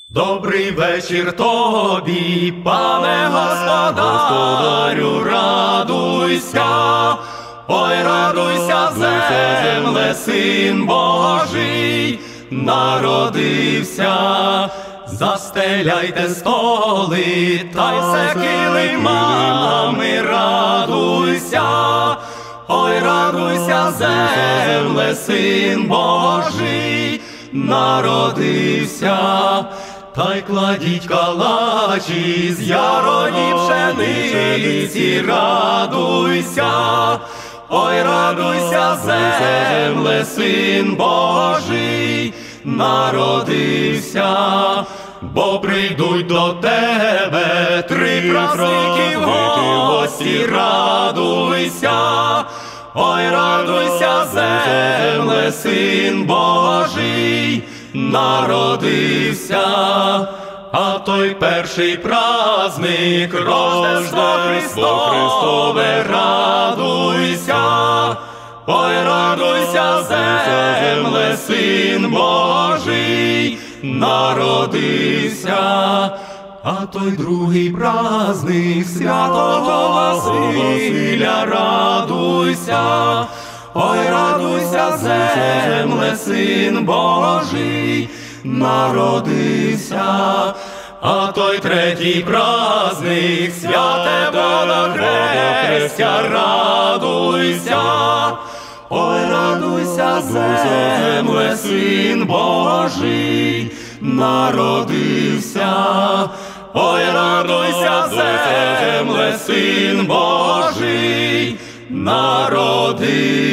Добрий вечір тобі, пане господарю, радуйся, ой, радуйся, земле, син Божий народився. Застеляйте столи, та й все килимами, радуйся, ой, радуйся, земле, син Божий народився. Та й кладіть калачі з яроні пшениці, радуйся, ой, радуйся, земле, син Божий народився. Бо прийдуть до тебе три праздники в гості, радуйся, ой, радуйся, земле, син Божий народився. А той перший праздник Рождество Христове, радуйся, ой, радуйся, земле, син Божий народився. А той другий праздник святого Василя, радуйся, ой, радуйся, земле, син Божий народився. А той третій праздник святе Водохрестя, радуйся, ой, радуйся, земле, син Божий народився. Ой, радуйся, земле, син Божий народився.